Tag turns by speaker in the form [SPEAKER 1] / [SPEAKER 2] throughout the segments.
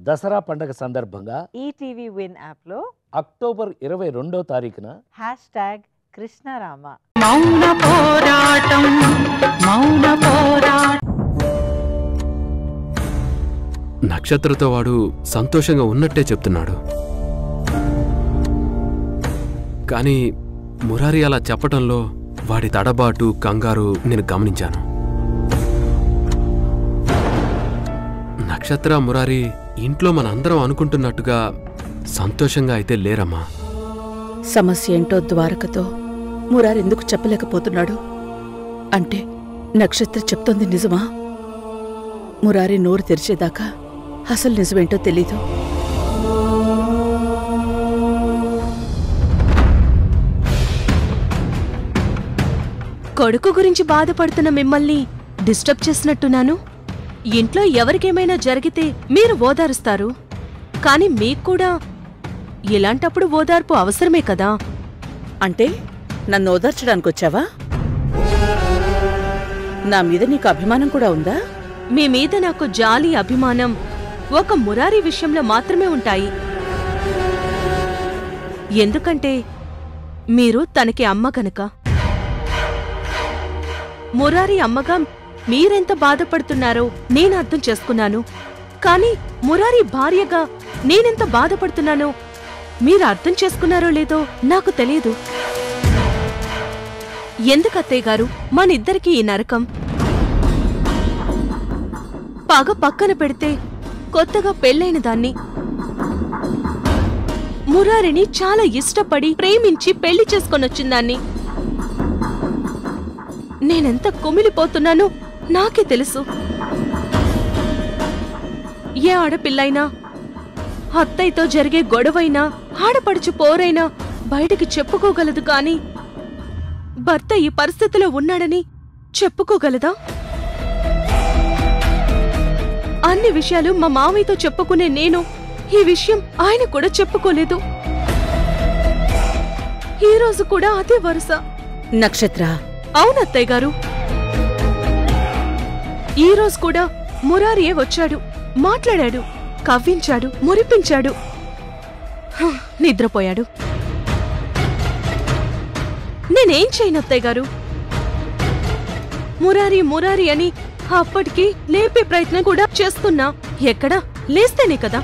[SPEAKER 1] దసరా పండగ సందర్భంగా
[SPEAKER 2] ETV win యాప్లో
[SPEAKER 1] అక్టోబర్ 22వ తారీఖున
[SPEAKER 2] #కృష్ణరామ
[SPEAKER 3] మౌన పోరాటం
[SPEAKER 4] నక్షత్రతో వాడు సంతోషంగా ఉన్నట్టే చెప్తున్నాడు. కానీ మురారి అలా చెప్పటంలో వాడి తడబాటు కంగారు నేను గమనించాను. నక్షత్ర మురారి ఇంట్లో మనందరం అనుకుంటున్నట్టుగా సంతోషంగా అయితే లేరమ్మా.
[SPEAKER 3] సమస్య ఏంటో ద్వారకతో మురారెందుకు చెప్పలేకపోతున్నాడు? అంటే నక్షత్ర చెప్తోంది నిజమా? మురారి నోరు తెరిచేదాకా అసలు నిజమేంటో తెలీదు.
[SPEAKER 5] కొడుకు గురించి బాధపడుతున్న మిమ్మల్ని డిస్టర్బ్ చేసినట్టున్నాను. ఇంట్లో ఎవరికేమైనా జరిగితే మీరు ఓదారుస్తారు, కాని మీక్కూడా ఇలాంటప్పుడు ఓదార్పు అవసరమే కదా.
[SPEAKER 3] అంటే నన్ను ఓదార్చడానికొచ్చావా? నా మీద నీకు అభిమానం కూడా ఉందా?
[SPEAKER 5] మీ మీద నాకు జాలి, అభిమానం ఒక మురారి విషయంలో మాత్రమే ఉంటాయి. ఎందుకంటే మీరు తనకి అమ్మ గనక. మురారి అమ్మగా మీరెంత బాధపడుతున్నారో నేను అర్థం చేసుకున్నాను. కాని మురారి భార్యగా నేనెంత బాధపడుతున్నానో మీరు అర్థం చేసుకున్నారో లేదో నాకు తెలియదు. ఎందుకత్తయ్య గారు మనిద్దరికీ ఈ నరకం? పగ పక్కన పెడితే కొత్తగా పెళ్ళైన దాన్ని, మురారిని చాలా ఇష్టపడి ప్రేమించి పెళ్లి చేసుకొనొచ్చిందాన్ని. నేనెంత కుమిలిపోతున్నానో నాకే తెలుసు. ఏ ఆడపిల్లైనా అత్తయ్యతో జరిగే గొడవైనా ఆడపడుచు పోరైనా బయటికి చెప్పుకోగలదు, కాని భర్త ఈ పరిస్థితిలో ఉన్నాడని చెప్పుకోగలదా? అన్ని విషయాలు మా మావయ్యతో చెప్పుకునే నేను ఈ విషయం ఆయన కూడా చెప్పుకోలేదు. ఈ రోజు కూడా అదే వరుస.
[SPEAKER 3] నక్షత్ర.
[SPEAKER 5] అవునత్తయ్య గారు, ఈ రోజు కూడా మురారియే వచ్చాడు, మాట్లాడాడు, కవ్వించాడు, మురిపించాడు, నిద్రపోయాడు. నేనేం చేయను అత్తయ్య గారు? మురారి మురారి అని అప్పటికి లేపే ప్రయత్నం కూడా చేస్తున్నా. ఎక్కడా లేస్తేనే కదా.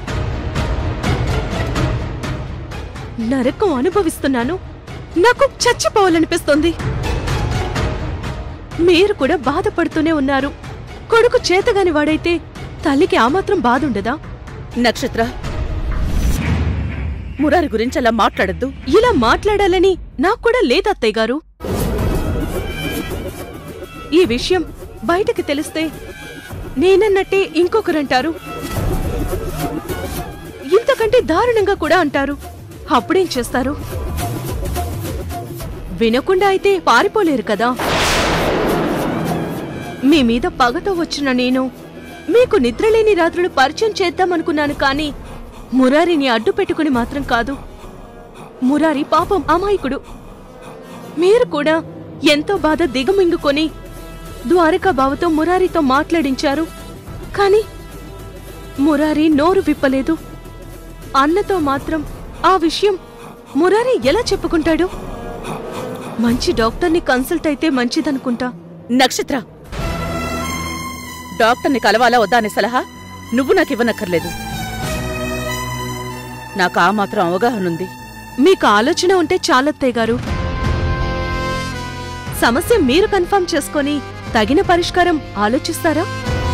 [SPEAKER 5] నరకం అనుభవిస్తున్నాను, నాకు చచ్చిపోవాలనిపిస్తుంది. మీరు కూడా బాధపడుతూనే ఉన్నారు. కొడుకు చేతగాని వాడైతే తల్లికి ఆ మాత్రం బాధుండదా?
[SPEAKER 3] నక్షత్ర, మురారి గురించి అలా మాట్లాడద్దు.
[SPEAKER 5] ఇలా మాట్లాడాలని నాక్కూడా లేదత్తయ్య గారు. ఈ విషయం బయటకి తెలిస్తే నేనన్నట్టే ఇంకొకరంటారు, ఇంతకంటే దారుణంగా కూడా అంటారు. అప్పుడేం చేస్తారు? వినకుండా అయితే పారిపోలేరు కదా. మీ మీద పగతో వచ్చిన నేను మీకు నిద్రలేని రాత్రులు పరిచయం చేద్దామనుకున్నాను, కానీ మురారిని అడ్డు పెట్టుకుని మాత్రం కాదు. మురారి పాపం అమాయకుడు. మీరు కూడా ఎంతో బాధ దిగమింగుకొని ద్వారకా బావతో మురారితో మాట్లాడించారు, కాని మురారి నోరు విప్పలేదు. అన్నతో మాత్రం ఆ విషయం మురారి ఎలా చెప్పుకుంటాడు? మంచి డాక్టర్ని కన్సల్ట్ అయితే మంచిదనుకుంటా.
[SPEAKER 3] నక్షత్ర, డాక్టర్ని కలవాలా వద్దా అనే సలహా నువ్వు నాకివ్వనక్కర్లేదు. నాకు ఆ మాత్రం అవగాహనుంది.
[SPEAKER 5] మీకు ఆలోచన ఉంటే చాలత్తయ్య గారు. సమస్య మీరు కన్ఫర్మ్ చేసుకొని తగిన పరిష్కారం ఆలోచిస్తారా?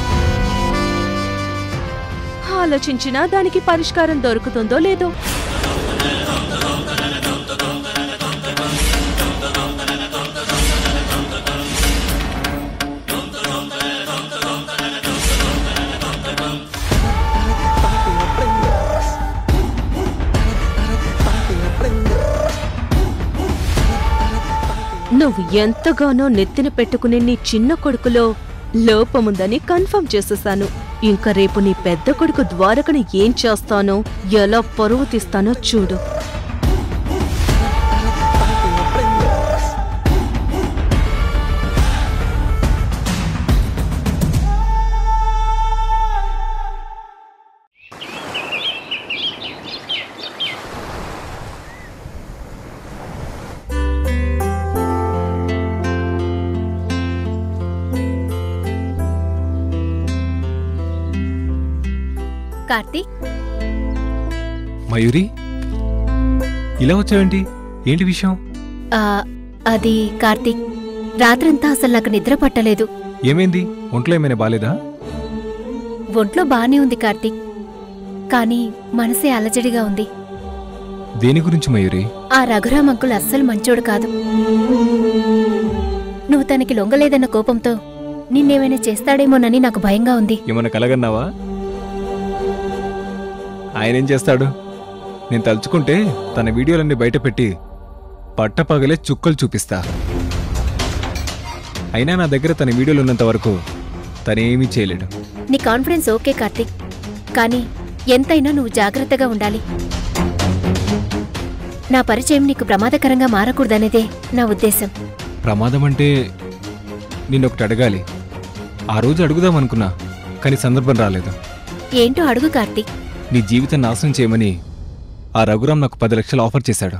[SPEAKER 5] ఆలోచించినా దానికి పరిష్కారం దొరుకుతుందో లేదో. నువ్వు ఎంతగానో నెత్తిన పెట్టుకునే నీ చిన్న కొడుకులో లోపముందని కన్ఫర్మ్ చేసేశాను. ఇంకా రేపు నీ పెద్ద కొడుకు ద్వారకను ఏం చేస్తానో, ఎలా పరువు తీస్తానో చూడు.
[SPEAKER 6] కార్తీక్,
[SPEAKER 7] మయూరి, ఇలా వచ్చావేంటి? ఏంటి విషయం?
[SPEAKER 6] అది కార్తీక్, రాత్రంతా అసలు నాకు నిద్ర పట్టలేదు.
[SPEAKER 7] ఏమైంది? ఒంట్లో ఏమైనా బాలేదా?
[SPEAKER 6] ఒంట్లో బానే ఉంది కార్తీక్, కానీ మనసే అలజడిగా ఉంది.
[SPEAKER 7] దేని గురించి మయూరి?
[SPEAKER 6] ఆ రఘురామ్ అంకుల్ అస్సలు మంచోడు కాదు. నువ్వు తనకి లొంగలేదన్న కోపంతో నిన్నేమైనా చేస్తాడేమోనని నాకు భయంగా ఉంది.
[SPEAKER 7] ఏమన్నా కలగన్నావా? ఆయనేం చేస్తాడు? నేను తలుచుకుంటే తన వీడియోలన్నీ బయటపెట్టి పట్టపగలే చుక్కలు చూపిస్తా. అయినా నా దగ్గర తన వీడియోలు ఉన్నంత వరకు తనేమీ చేయలేడు.
[SPEAKER 6] నీ కాన్ఫిడెన్స్ ఓకే కార్తీక్, కానీ ఎంతైనా నువ్వు జాగ్రత్తగా ఉండాలి. నా పరిచయం నీకు ప్రమాదకరంగా మారకూడదనేదే నా ఉద్దేశం.
[SPEAKER 7] ప్రమాదం అంటే నిన్నొకటి అడగాలి. ఆ రోజు అడుగుదామనుకున్నా, కానీ సందర్భం రాలేదు.
[SPEAKER 6] ఏంటో అడుగు కార్తీక్.
[SPEAKER 7] నీ జీవితం నాశనం చేయమని ఆ రఘురామ్ నాకు 10 లక్షలు ఆఫర్ చేశాడు.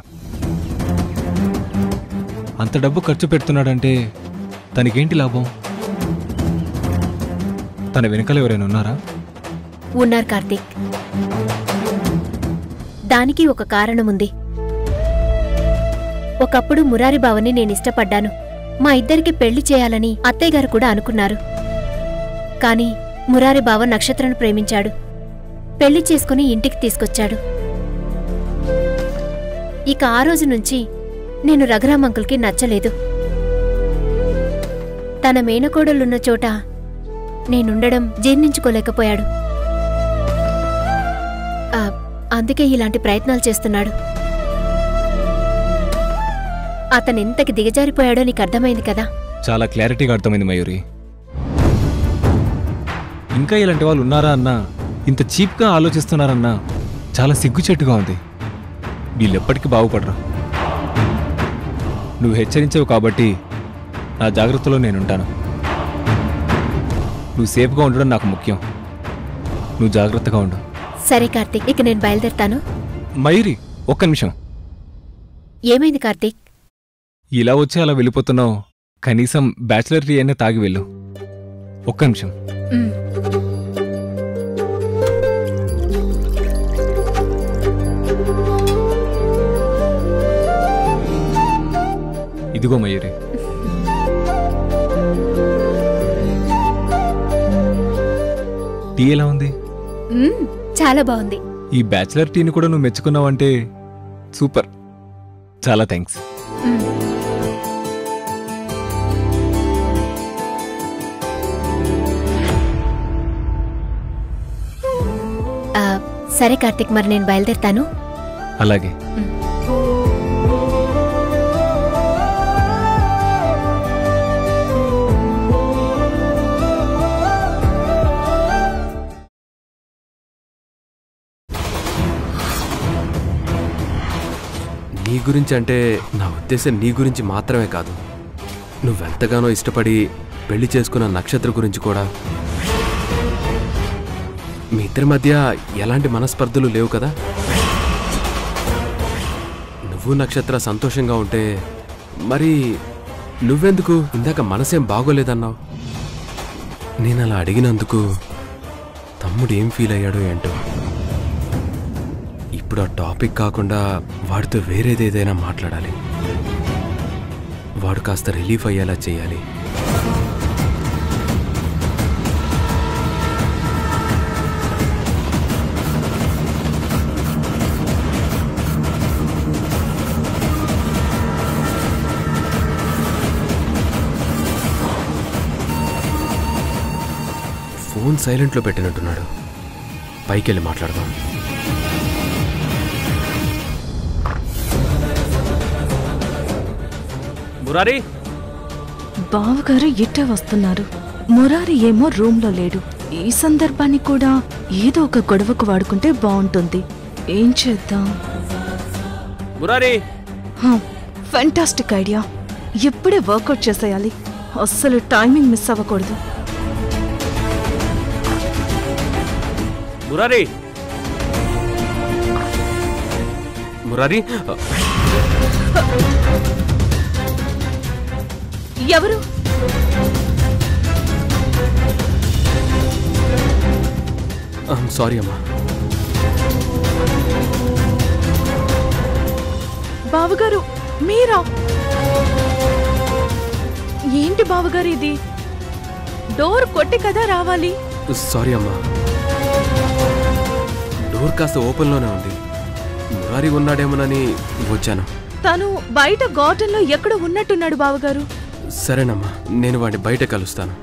[SPEAKER 7] అంత డబ్బు ఖర్చు పెడుతున్నాడంటే తనకేంటి లాభం? తన వెనకాల ఎవరైనా ఉన్నారా?
[SPEAKER 6] ఉన్నారు కార్తీక్. దానికి ఒక కారణముంది. ఒకప్పుడు మురారి బావని నేనిష్టపడ్డాను. మా ఇద్దరికి పెళ్లి చేయాలని అత్తయ్యగారు కూడా అనుకున్నారు. కాని మురారి బావ నక్షత్రను ప్రేమించాడు. పెళ్లి చేసుకుని ఇంటికి తీసుకొచ్చాడు. ఇక ఆ రోజు నుంచి నేను రఘురామ్ అంకుల్కి నచ్చలేదు. తన మేనకోడలున్న చోట నేనుండడం జీర్ణించుకోలేకపోయాడు. అందుకే ఇలాంటి ప్రయత్నాలు చేస్తున్నాడు. అతనెంతకి దిగజారిపోయాడో నీకు అర్థమైంది కదా?
[SPEAKER 7] చాలా క్లారిటీగా అర్థమైంది మయూరి. ఇంకా ఇలాంటి వాళ్ళు ఉన్నారా అన్నా, ఇంత చీప్గా ఆలోచిస్తున్నారన్నా చాలా సిగ్గుచెట్టుగా ఉంది. వీళ్ళెప్పటికీ బాగుపడరు. నువ్వు హెచ్చరించావు కాబట్టి నా జాగ్రత్తలో నేనుంటాను. నువ్వు సేఫ్గా ఉండడం నాకు ముఖ్యం. నువ్వు జాగ్రత్తగా ఉండు.
[SPEAKER 6] సరే కార్తీక్, ఇక నేను బయలుదేరతాను.
[SPEAKER 7] మయూరి, ఒక్క నిమిషం.
[SPEAKER 6] ఏమైంది కార్తీక్?
[SPEAKER 7] ఇలా వచ్చి అలా వెళ్ళిపోతున్నావు. కనీసం బ్యాచిలర్ టీ అయినా తాగి వెళ్ళు. ఒక్క నిమిషం. ఇదిగో మయూరి. టీ ఎలా ఉంది?
[SPEAKER 6] చాలా బాగుంది.
[SPEAKER 7] ఈ బ్యాచిలర్ టీని కూడా నువ్వు మెచ్చుకున్నావంటే సూపర్. చాలా థ్యాంక్స్.
[SPEAKER 6] సరే కార్తీక్, మరి నేను బయలుదేరతాను.
[SPEAKER 7] అలాగే.
[SPEAKER 4] నీ గురించి అంటే నా ఉద్దేశం నీ గురించి మాత్రమే కాదు, నువ్వెంతగానో ఇష్టపడి పెళ్లి చేసుకున్న నక్షత్ర గురించి కూడా. మీ ఇద్దరి మధ్య ఎలాంటి మనస్పర్ధలు లేవు కదా? నువ్వు నక్షత్ర సంతోషంగా ఉంటే మరి నువ్వెందుకు ఇందాక మనసేం బాగోలేదన్నావు? నేను అలా అడిగినందుకు తమ్ముడు ఏం ఫీల్ అయ్యాడో ఏంటో. ఇప్పుడు ఆ టాపిక్ కాకుండా వాడితో వేరేదేదైనా మాట్లాడాలి. వాడు కాస్త రిలీఫ్ అయ్యేలా చేయాలి. ఫోన్ సైలెంట్లో పెట్టినట్టున్నాడు. పైకెళ్ళి మాట్లాడదాం.
[SPEAKER 1] మురారి,
[SPEAKER 5] బావగారు ఇట్టే వస్తున్నారు. మురారి ఏమో రూమ్లో లేడు. ఈ సందర్భాన్ని కూడా ఏదో ఒక గొడవకు వాడుకుంటే బాగుంటుంది. ఏం చేద్దాం?
[SPEAKER 1] Murari,
[SPEAKER 5] fantastic idea. ఇప్పుడే వర్కౌట్ చేసేయాలి. అస్సలు టైమింగ్ మిస్ అవ్వకూడదు.
[SPEAKER 1] మురారి,
[SPEAKER 4] మురారి,
[SPEAKER 5] ఎవరు?
[SPEAKER 4] సారీ అమ్మా.
[SPEAKER 5] బావగారు మీరా? ఏంటి బావగారు ఇది? డోర్ కొట్టి కదా రావాలి.
[SPEAKER 4] సారీ అమ్మా, డోర్ కాస్త ఓపెన్లోనే ఉంది. మురారి ఉన్నాడేమోనని వచ్చాను.
[SPEAKER 5] తను బయట గార్డెన్లో ఎక్కడో ఉన్నట్టున్నాడు బావగారు.
[SPEAKER 4] సరేనమ్మా, నేను వాడిని బయట కలుస్తాను.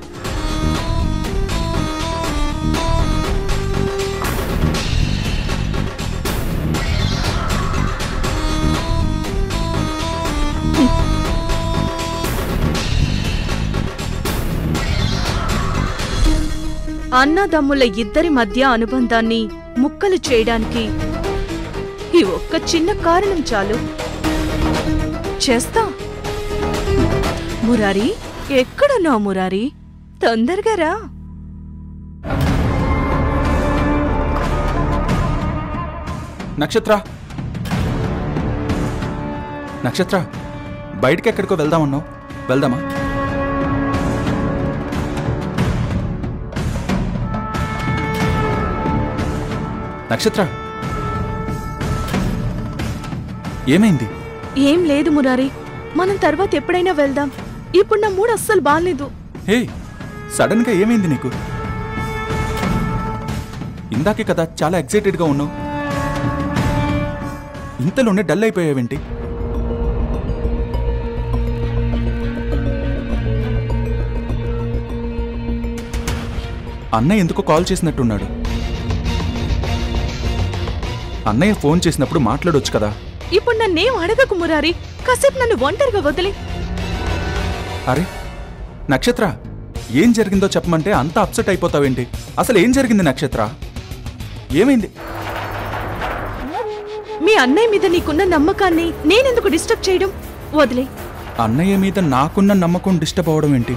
[SPEAKER 5] అన్నదమ్ముల ఇద్దరి మధ్య అనుబంధాన్ని ముక్కలు చేయడానికి ఈ ఒక్క చిన్న కారణం చాలు. చేస్తా. మురారి, ఎక్కడున్నావు మురారి? తొందరగా రా.
[SPEAKER 8] నక్షత్ర, నక్షత్ర, బయటికి ఎక్కడికో వెళ్దామన్నావు, వెళ్దామా? నక్షత్ర, ఏమైంది?
[SPEAKER 5] ఏం లేదు మురారి, మనం తర్వాత ఎప్పుడైనా వెళ్దాం. ఇప్పుడు నా మూడ్ అస్సలు బాలేదు.
[SPEAKER 8] హే, సడన్ గా ఏమైంది నీకు? ఇందాకే కదా చాలా ఎక్సైటెడ్గా ఉన్నావు, ఇంతలోనే డల్ అయిపోయావేంటి? అన్నయ్య ఎందుకో కాల్ చేసినట్టున్నాడు. అన్నయ్య ఫోన్ చేసినప్పుడు మాట్లాడొచ్చు కదా.
[SPEAKER 5] ఇప్పుడు నన్నేం అడగకు మురారి, కాసేపు నన్ను ఒంటరిగా వదిలే.
[SPEAKER 8] అరే నక్షత్ర, ఏం జరిగిందో చెప్పమంటే అంత అప్సెట్ అయిపోతావేంటి? అసలు ఏం జరిగింది నక్షత్ర? ఏమైంది?
[SPEAKER 5] మీ అన్నయ్య మీద నీకున్న నమ్మకాన్ని నేనెందుకు డిస్టర్బ్ చేయడం? వదిలే.
[SPEAKER 8] అన్నయ్య మీద నాకున్న నమ్మకం డిస్టర్బ్ అవడం ఏంటి?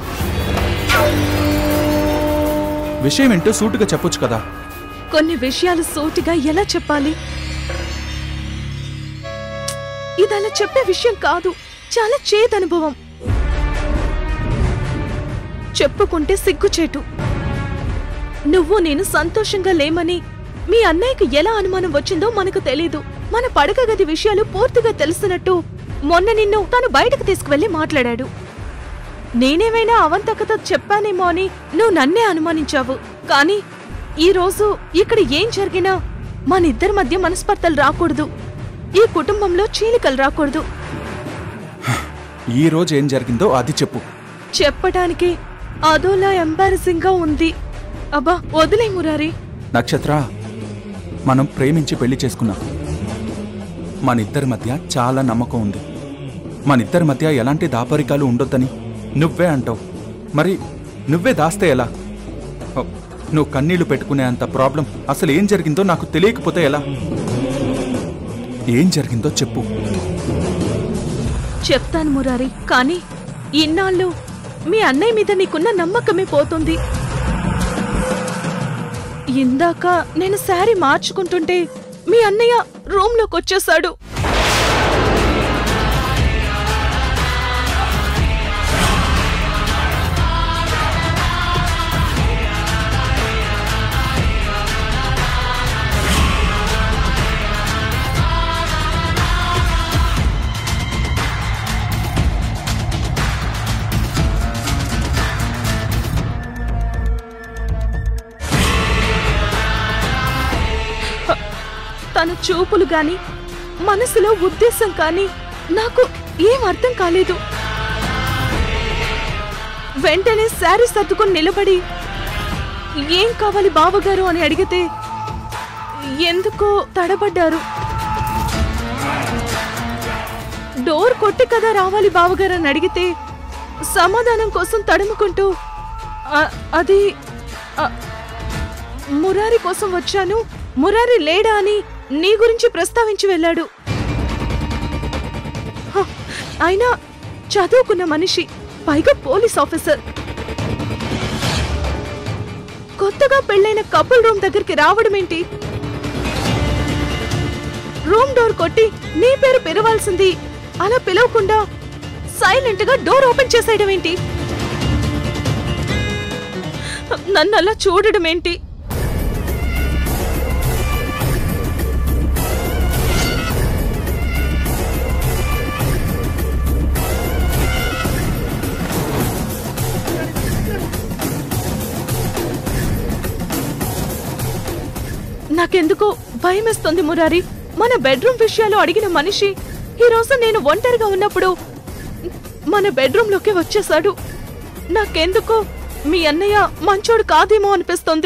[SPEAKER 8] విషయం ఏంటో సూటుగా చెప్పొచ్చు కదా.
[SPEAKER 5] కొన్ని విషయాలు సూటిగా ఎలా చెప్పాలి? ఇది అలా చెప్పే విషయం కాదు, చాలా చేదనుభవం. చెప్పుకుంటే సిగ్గుచేటు. నువ్వు నేను సంతోషంగా లేమని మీ అన్నయ్యకు ఎలా అనుమానం వచ్చిందో మనకు తెలీదు. మన పడక గది విషయాలు పూర్తిగా తెలిసినట్టు మొన్న నిన్ను తను బయటకు తీసుకువెళ్లి మాట్లాడాడు. నేనేమైనా అవంతకత చెప్పానేమో అని నువ్వు నన్నే అనుమానించావు. కానీ ఈ రోజు ఇక్కడ ఏం జరిగినా మనిద్దరి మధ్య మనస్పర్ధలు రాకూడదు, ఈ కుటుంబంలో చీలికలు రాకూడదు.
[SPEAKER 8] ఈ రోజు ఏం జరిగిందో అది చెప్పు.
[SPEAKER 5] చెప్పడానికి అదోలా ఎంబారసింగ్ గా ఉంది. అబ్బా వదిలే మురారి.
[SPEAKER 8] నక్షత్ర, మనం ప్రేమించి పెళ్లి చేసుకున్నాం. మనిద్దరి మధ్య చాలా నమ్మకం ఉంది. మనిద్దరి మధ్య ఎలాంటి దాపరికాలు ఉండొద్దని నువ్వే అంటావు. మరి నువ్వే దాస్తే ఎలా? నువ్వు కన్నీళ్లు పెట్టుకునే అంత ప్రాబ్లం అసలు ఏం జరిగిందో నాకు తెలియకపోతే ఎలా? ఏం జరిగిందో చెప్పు.
[SPEAKER 5] చెప్తాను మురారి, కానీ ఇన్నాళ్ళు మీ అన్నయ్య మీద నీకున్న నమ్మకమే పోతుంది. ఇందాక నేను శారీ మార్చుకుంటుంటే మీ అన్నయ్య రూమ్ లోకి వచ్చేశాడు. తన చూపులు గాని మనసులో ఉద్దేశం కానీ నాకు ఏం అర్థం కాలేదు. వెంటనే శారీ సర్దుకొని నిలబడి ఏం కావాలి బావగారు అని అడిగితే ఎందుకో తడబడ్డారు. డోర్ కొట్టి కదా రావాలి బావగారు అని అడిగితే సమాధానం కోసం తడుముకుంటూ అది మురారి కోసం వచ్చాను, మురారి లేడా అని నీ గురించి ప్రస్తావించి వెళ్ళాడు. అయినా చదువుకున్న మనిషి, పైగా పోలీస్ ఆఫీసర్. కొత్తగా పెళ్లైన కపుల్ రూమ్ దగ్గరికి రావడమేంటి? రూమ్ డోర్ కొట్టి నీ పేరు పిలవాల్సింది అలా పిలవకుండా సైలెంట్ గా డోర్ ఓపెన్ చేసేయడం ఏంటి? నన్ను అలా చూడడం ఏంటి? నాకెందుకో భయమేస్తుంది మురారి. మన బెడ్రూమ్ విషయాలు అడిగిన మనిషి ఈ రోజు నేను ఒంటరిగా ఉన్నప్పుడు మన బెడ్రూమ్లోకి వచ్చేశాడు. నాకెందుకో మీ అన్నయ్య మంచోడు కాదేమో అనిపిస్తుంది.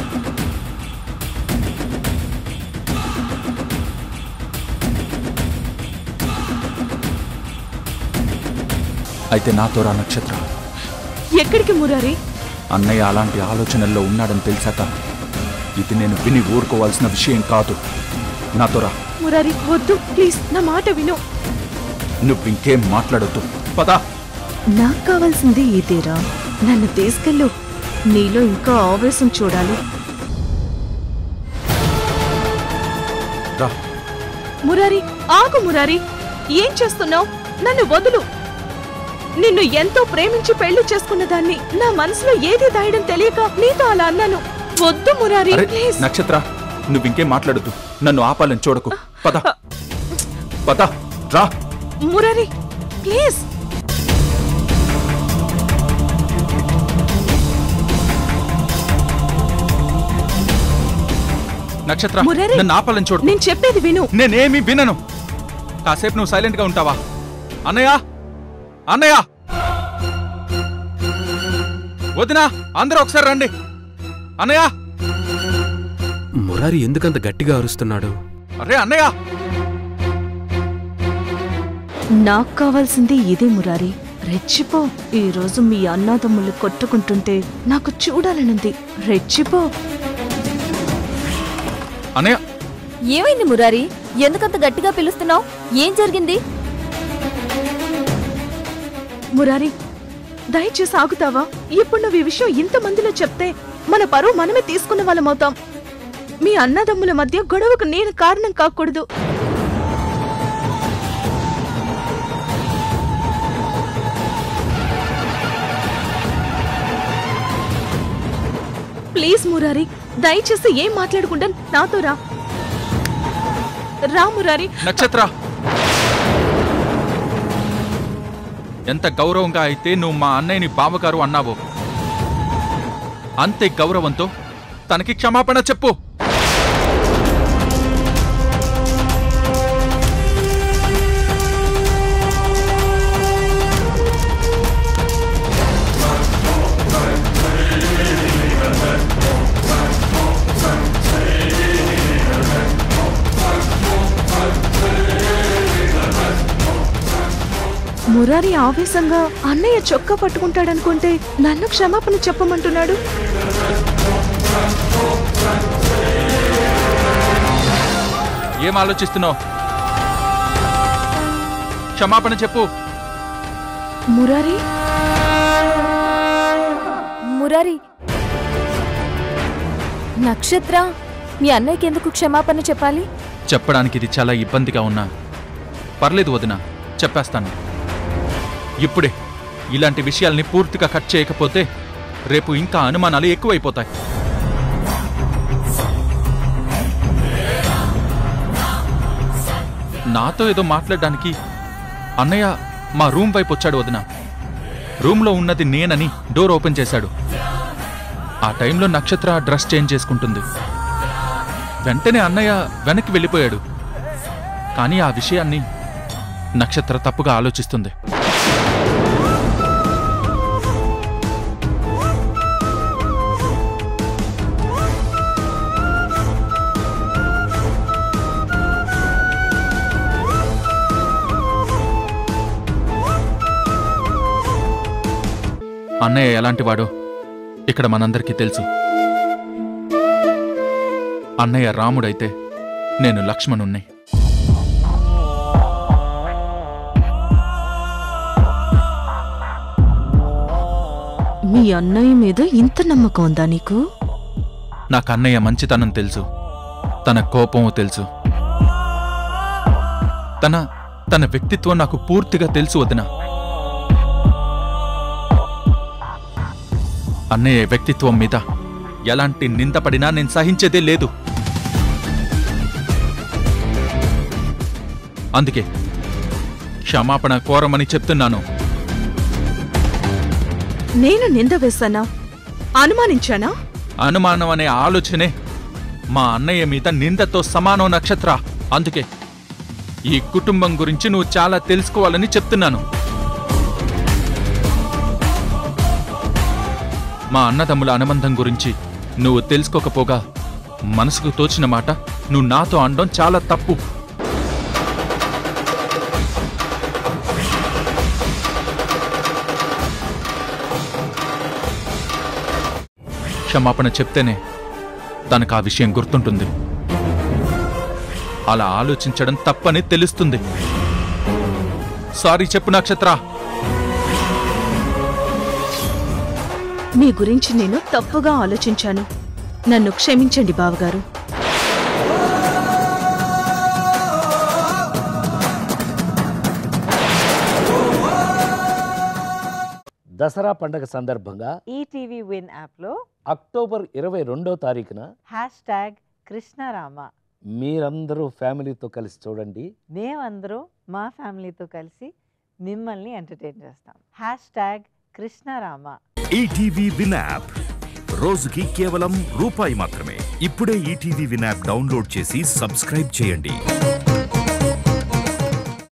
[SPEAKER 8] అయితే నాతో రా నక్షత్ర.
[SPEAKER 5] ఎక్కడికి మురారి?
[SPEAKER 8] అన్నయ్య అలాంటి ఆలోచనల్లో ఉన్నాడని తెలిసాక ఇది నేను విని ఊరుకోవాల్సిన విషయం కాదు. నాతో రా.
[SPEAKER 5] మురారి వద్దు, ప్లీజ్ నా మాట విను.
[SPEAKER 8] నువ్వింకేం మాట్లాడొద్దు, పదా.
[SPEAKER 5] నాకు కావాల్సింది ఇదేరా. నన్ను తీసుకెళ్ళు. నీలో ఇంకా ఆవేశం చూడాలి.
[SPEAKER 8] రా.
[SPEAKER 5] మురారి ఆగు. మురారి ఏం చేస్తున్నావు? నన్ను వదులు. నిన్ను ఎంతో ప్రేమించి పెళ్లి చేసుకున్న దాన్ని నా మనసులో ఏది దాయడం తెలియక నీతో అలా అన్నాను. వద్దు మురారి, ప్లీజ్.
[SPEAKER 8] నక్షత్ర, నువ్వింకేం మాట్లాడొద్దు. నన్ను ఆపాలని చూడకు. పద పద, రా.
[SPEAKER 5] మురారి ప్లీజ్.
[SPEAKER 8] నక్షత్ర,
[SPEAKER 5] మురారి,
[SPEAKER 8] నన్ను ఆపాలని చూడకు.
[SPEAKER 5] నేను చెప్పేది విను.
[SPEAKER 8] నేనేమీ వినను. కాసేపు నువ్వు సైలెంట్ గా ఉంటావా? అన్నయ్య, అన్నయ్య, వదినా, అందరూ ఒకసారి రండి. అన్నయ్య.
[SPEAKER 4] మురారి ఎందుకంత గట్టిగా అరుస్తున్నాడు?
[SPEAKER 8] అరే అన్నయ్య.
[SPEAKER 5] నాకు కావాల్సింది ఇదే మురారి. రెచ్చిపో. ఈ రోజు మీ అన్నాదమ్ములు కొట్టుకుంటుంటే నాకు చూడాలనుంది. రెచ్చిపో.
[SPEAKER 8] అన్నయ్య.
[SPEAKER 6] ఏమైంది మురారి? ఎందుకంత గట్టిగా పిలుస్తున్నావు? ఏం జరిగింది?
[SPEAKER 5] మురారి దయచేసి ఆగుతావా? ఇప్పుడు నువ్వు ఈ విషయం ఇంతమందిలో చెప్తే మన పరువు మనమే తీసుకున్న వాళ్ళమవుతాం. మీ అన్నదమ్ముల మధ్య గొడవకు నేను కారణం కాకూడదు. ప్లీజ్ మురారి, దయచేసి ఏం మాట్లాడకుండా నాతో రా. రా మురారి.
[SPEAKER 8] నక్షత్ర, ఎంత గౌరవంగా అయితే నువ్వు మా అన్నయ్యని బావగారు అన్నావో అంతే గౌరవంతో తనకి క్షమాపణ చెప్పు.
[SPEAKER 5] మురారి ఆవేశంగా అన్నయ్య చొక్కా పట్టుకుంటాడనుకుంటే నన్ను క్షమాపణ చెప్పమంటున్నాడు.
[SPEAKER 8] ఏం ఆలోచిస్తున్నావు? క్షమాపణ చెప్పు.
[SPEAKER 5] మురారి.
[SPEAKER 6] మురారి, నక్షత్ర మీ అన్నయ్యకి ఎందుకు క్షమాపణ చెప్పాలి?
[SPEAKER 8] చెప్పడానికి ఇది చాలా ఇబ్బందిగా ఉన్నా పర్లేదు వదినా, చెప్పేస్తాను. ఇప్పుడే ఇలాంటి విషయాల్ని పూర్తిగా కట్ చేయకపోతే రేపు ఇంకా అనుమానాలు ఎక్కువైపోతాయి. నాతో ఏదో మాట్లాడడానికి అన్నయ్య మా రూమ్ వైపు వచ్చాడు వదినా. రూమ్లో ఉన్నది నేనని డోర్ ఓపెన్ చేశాడు. ఆ టైంలో నక్షత్ర డ్రెస్ చేంజ్ చేసుకుంటుంది. వెంటనే అన్నయ్య వెనక్కి వెళ్ళిపోయాడు. కానీ ఆ విషయాన్ని నక్షత్ర తప్పుగా ఆలోచిస్తుంది. అన్నయ్య ఎలాంటివాడో ఇక్కడ మనందరికీ తెలుసు. అన్నయ్య రాముడైతే నేను లక్ష్మణుణ్ణి.
[SPEAKER 5] మీ అన్నయ్య మీద ఇంత నమ్మకం ఉందా నీకు?
[SPEAKER 8] నాకు అన్నయ్య మంచితనం తెలుసు, తన కోపం తెలుసు, తన వ్యక్తిత్వం నాకు పూర్తిగా తెలుసు వదినా. అన్నయ్య వ్యక్తిత్వం మీద ఎలాంటి నిందపడినా నేను సహించేదే లేదు. అందుకే క్షమాపణ కోరమని చెప్తున్నాను.
[SPEAKER 5] నేను నింద వేశానా? అనుమానించానా?
[SPEAKER 8] అనుమానం అనే ఆలోచనే మా అన్నయ్య మీద నిందతో సమానం నక్షత్ర. అందుకే ఈ కుటుంబం గురించి నువ్వు చాలా తెలుసుకోవాలని చెప్తున్నాను. మా అన్నదమ్ముల అనుబంధం గురించి నువ్వు తెలుసుకోకపోగా మనసుకు తోచిన మాట నువ్వు నాతో అనడం చాలా తప్పు. క్షమాపణ చెప్తేనే తనకు ఆ విషయం గుర్తుంటుంది. అలా ఆలోచించడం తప్పని తెలుస్తుంది. సారీ చెప్పు నక్షత్ర.
[SPEAKER 5] మీ గురించి నేను తప్పుగా ఆలోచించాను. నన్ను క్షమించండి బావగారు.
[SPEAKER 9] దసరా పండగ సందర్భంగా
[SPEAKER 2] ఈటీవీ విన్ యాప్లో
[SPEAKER 9] అక్టోబర్ 22వ తారీఖున
[SPEAKER 2] #కృష్ణరామ
[SPEAKER 9] మీరందరూ ఫ్యామిలీతో కలిసి చూడండి.
[SPEAKER 2] మేమందరూ మా ఫ్యామిలీతో కలిసి మిమ్మల్ని ఎంటర్టైన్ చేస్తాం. #కృష్ణరామ.
[SPEAKER 10] ఈటీవీ విన్ యాప్ రోజుకి కేవలం రూపాయి మాత్రమే. ఇప్పుడే ఈటీవీ విన్ యాప్ డౌన్లోడ్ చేసి సబ్స్క్రైబ్ చేయండి.